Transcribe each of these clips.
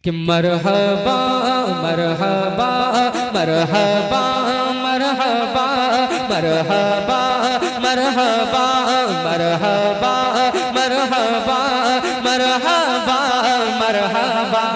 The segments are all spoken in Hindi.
कि मरहबा मरहबा मरहबा मरहबा मरहबा मरहबा मरहबा मरहबा मरहबा मरहबा।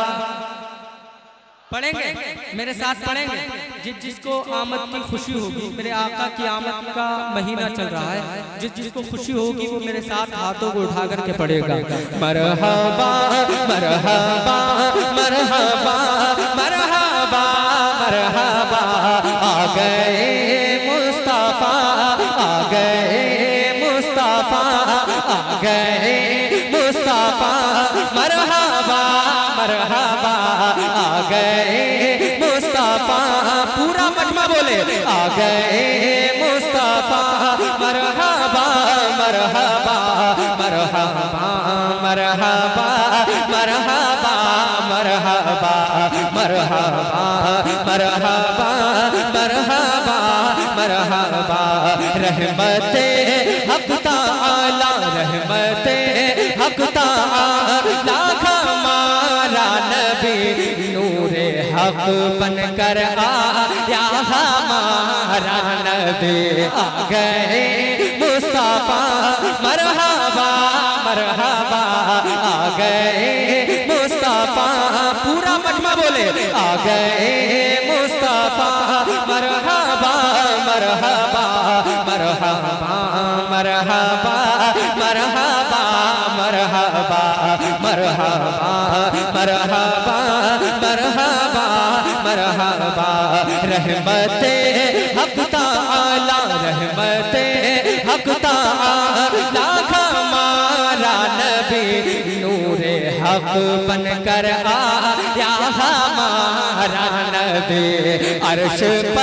पढ़ेंगे मेरे साथ पढ़ेंगे। जिसको आमद की खुशी होगी, मेरे आका की आमद का महीना चल रहा है, जिसको खुशी होगी वो मेरे साथ हाथों को उठा करके पढ़ेगा। मरहबा मरहबा मरहबा मरहबा मरहबा। आ गए मुस्तफा आ गए मुस्तफा आ गए मुस्तफा। मरहबा मरहबा आ गए मुस्तफा। पूरा मजमा बोले आ गए मुस्तफा। मरहबा मरहबा मरहबा मरहबा मरहबा मरहबा मरहबा मरहबा मरहबा मरहबा। रहमते हक ताला रहमते हक ताला हमारा नबी नूरे हक बनकर आया हमारा नबी। आ गए मुस्तफा। मरहबा मरहबा आ गए मुस्तफा। पूरा मजमा बोले आ गए मुस्तफा। मरहबा मरहबा मरहबा मरहबा मरहबा मरहबा मरहबा मरहबा मरहबा मरहबा। रहमते हक ताला रहमते हक ताला हमारा नबी नूरे हक बनकर आया हमारा नबी। अर्श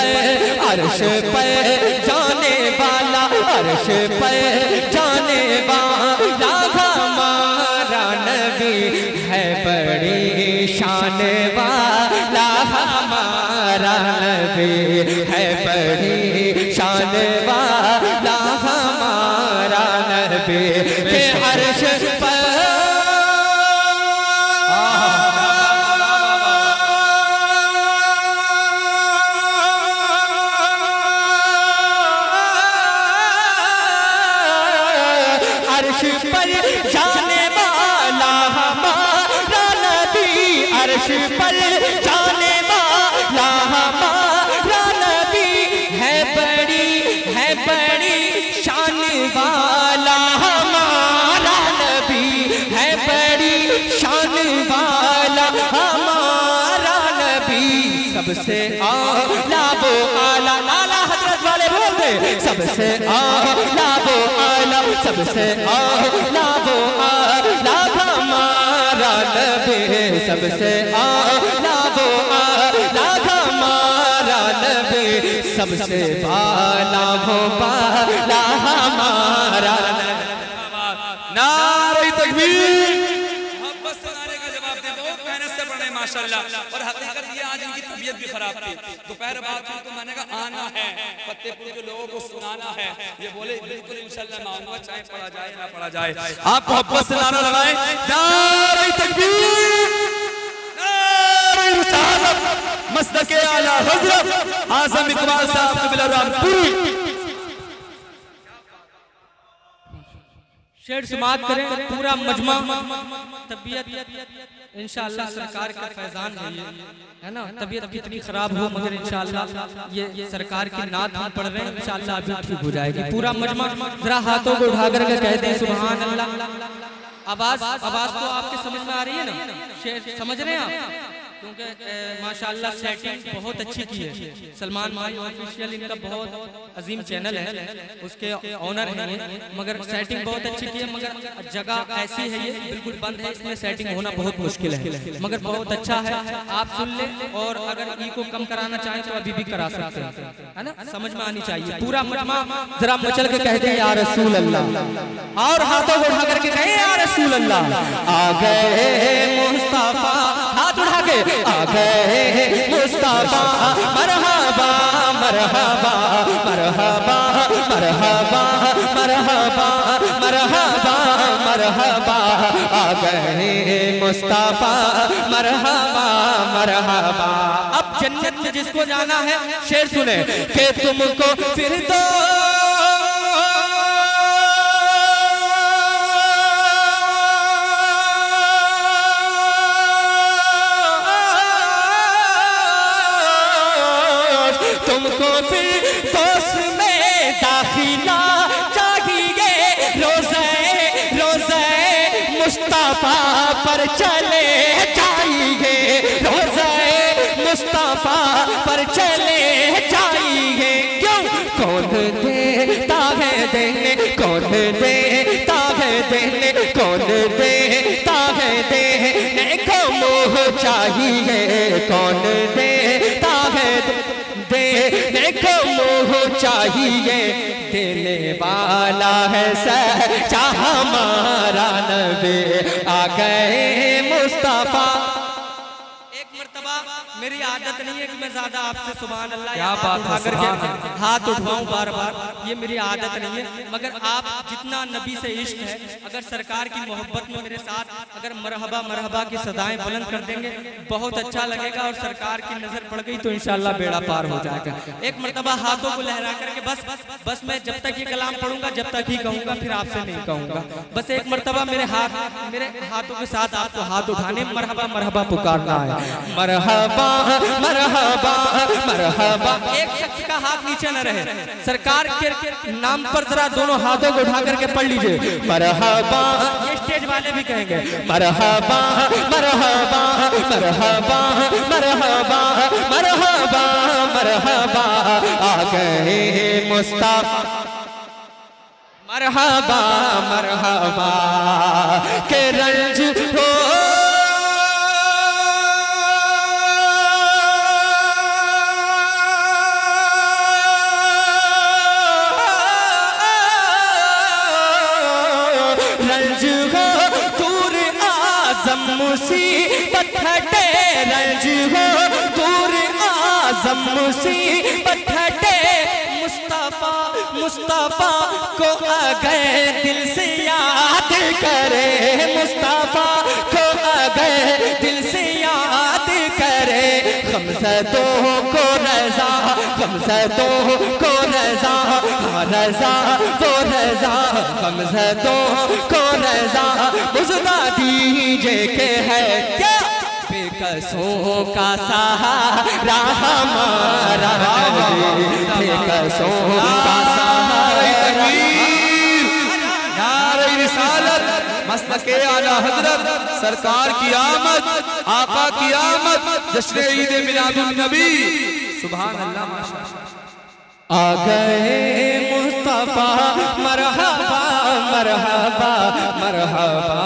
पर जाने वाला अर्श पर जाने वाला हमारा नबी है बड़ी शान वाला हमारा नबी है बड़ी शान वाला हमारा नबी। के अर्श पर अर्श पर जाने वाला हमारा नबी अर्श पर जाने वाला हमारा नबी है बड़ी शान वाला हमारा नबी है बड़ी शान वाला हमारा नबी। सबसे आला वो आला आला हजरत वाले बोल दे। सबसे आला वो आला सबसे आला वो आला हमारा नबी। सबसे आला वो आला हमारा नबी। सबसे आला वो आला हमारा नबी। नारे तकबीर। मोहब्बत से नारे का जवाब दे। बहुत मेहनत से पढ़े माशाल्लाह। और हकीकत ये आज इनकी तबीयत भी खराब थी। दोपहर बाद तो मैंने कहा आना है फतेहपुर के लोगों को सुनाना है। ये बोले बिल्कुल इंशाल्लाह मैं आऊंगा, चाहे पढ़ा जाए ना पढ़ा जाए। आप मोहब्बत से नारा लगाएं। नारे तकबीर नारे रिसालत मसदके आला हजरत आज़म इकबाल साहब क़िबला रामपुरी। शेर समाअत करें पूरा मजमा। तबीयत इंशाअल्लाह सरकार का फैजान है ना। तबीयत कितनी खराब हो मगर इंशाअल्लाह ये सरकार की नात हम पढ़ रहे हैं, इंशाअल्लाह अभी ठीक हो जाएगी। पूरा मजमा जरा हाथों को उठा करके कहते हैं सुभान अल्लाह। आवाज तो आपके समझ में आ रही है ना? शेर समझ रहे हैं आप? क्योंकि माशाल्लाह सेटिंग बहुत अच्छी की है। सलमान भाई ऑफिशियल इनका बहुत अजीम चैनल है, उसके ऑनर हैं ये, मगर सेटिंग बहुत अच्छी की है। मगर जगह ऐसी है ये बिल्कुल बंद है, इसमें सेटिंग होना बहुत मुश्किल है, मगर बहुत अच्छा है। आप सुन ले और अगर ई को कम कराना चाहें तो अभी भी करा सकते हैं, है ना? समझ में आनी चाहिए। पूरा मजमा जरा मचल के कहते हैं या रसूल अल्लाह, और हाथों को उठा करके कहें या रसूल अल्लाह। आ गए मुस्तफा। हाथ उठा के आ गए मुस्तफा मरहबा मरहबा मरहबा मरहबा मरहबा मरहबा मरहबा आ गए मुस्तफा मरहबा मरहबा। अब जन्नत में जिसको जाना है शेर सुने कि तुमको फिर दो तुमको फिर दोस्त में दाखिला चाहिए रोज़े रोज़े मुस्तफा पर चले जाइए रोज़े मुस्तफा पर चले जाइए। क्यों कौन देता है देने कौन देता है देने कौन देता है देने को मोह चाहिए कौन देता है देने को मोह चाहिए देने वाला है सच्चा हमारा नबी आ गए मुस्तफा। एक मर्तबा मेरी आदत नहीं है कि मैं ज्यादा आपसे सुभान अल्लाह क्या बात है हाथ उठवाऊं बार बार, ये मेरी आदत नहीं है, मगर आप जितना नबी से इश्क है अगर सरकार की मोहब्बत में मेरे साथ अगर मरहबा मरहबा की सदाएं बुलंद कर देंगे बहुत अच्छा लगेगा और सरकार की नजर पड़ गई तो इंशाल्लाह बेड़ा पार हो जाएगा। एक मर्तबा हाथों को लहरा करके बस मैं जब तक ये कलाम पढ़ूंगा जब तक ही कहूंगा फिर आपसे नहीं कहूंगा। बस एक मर्तबा मेरे हाथों के साथ आपको हाथ उठाने मरहबा मरहबा पुकारना है मरहबा मरहबा मरहबा। एक शख्स का हाथ नीचे न रहे, सरकार के नाम पर जरा दोनों हाथों को उठा करके पढ़ लीजिए मरहबा। ये स्टेज वाले भी कहेंगे मरहबा मरहबा मरहबा मरहबा मरहबा मरहबा आ गए मुस्तफा मरहबा मरहबा के रंज हो मुसीबत हटे रंज हो दूर आजम मुसीबत हटे मुस्तफा मुस्तफा को अगर दिल से याद करे मुस्तफा को अगर दिल से याद करे खमसतों को रजा खमसतों को रजा रजा वो रजा खमसतों को रजा मुझदा दीजिए के है क्या बेकसों का सहारा हमारा बेकसों का सहारा नारे रिसालत मस्तके आला हजरत सरकार की आमद आका की आमद जश्न ईद मिलादुन नबी सुभान अल्लाह माशाअल्लाह। आ गए मुस्तफा मरहबा मरहबा मरहबा